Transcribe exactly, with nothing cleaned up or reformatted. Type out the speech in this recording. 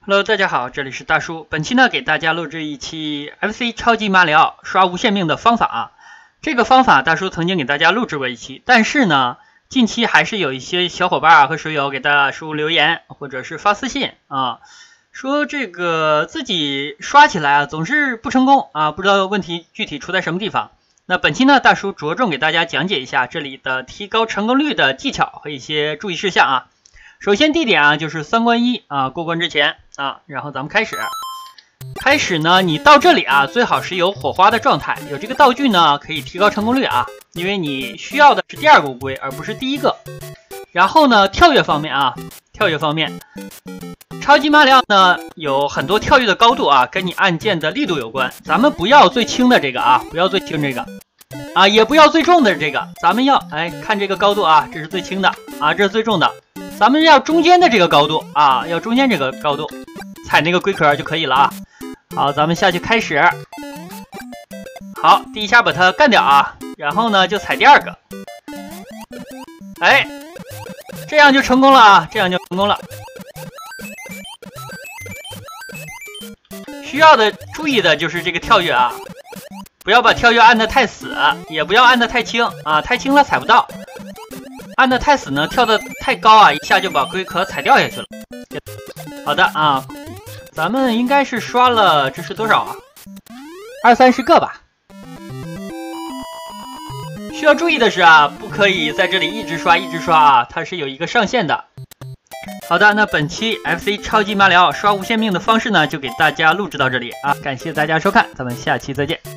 Hello， 大家好，这里是大叔。本期呢，给大家录制一期 F C 超级马里奥刷无限命的方法啊。这个方法大叔曾经给大家录制过一期，但是呢，近期还是有一些小伙伴啊和水友给大叔留言或者是发私信啊，说这个自己刷起来啊总是不成功啊，不知道问题具体出在什么地方。那本期呢，大叔着重给大家讲解一下这里的提高成功率的技巧和一些注意事项啊。首先第一点啊，就是三关一啊，过关之前啊，然后咱们开始。开始呢，你到这里啊，最好是有火花的状态，有这个道具呢，可以提高成功率啊，因为你需要的是第二个乌龟，而不是第一个。然后呢，跳跃方面啊，跳跃方面，超级马里奥呢有很多跳跃的高度啊，跟你按键的力度有关。咱们不要最轻的这个啊，不要最轻这个啊，也不要最重的这个，咱们要哎看这个高度啊，这是最轻的啊，这是最重的。咱们要中间的这个高度啊，要中间这个高度，踩那个龟壳就可以了啊。好，咱们下去开始。好，第一下把它干掉啊，然后呢就踩第二个。哎，这样就成功了啊，这样就成功了。需要的注意的就是这个跳跃啊，不要把跳跃按得太死，也不要按得太轻啊，太轻了踩不到。按得太死呢，跳得太高啊，一下就把龟壳踩掉下去了。好的啊，咱们应该是刷了，这是多少啊？二三十个吧。需要注意的是啊，不可以在这里一直刷一直刷啊，它是有一个上限的。好的，那本期 F C 超级马里奥刷无限命的方式呢，就给大家录制到这里啊，感谢大家收看，咱们下期再见。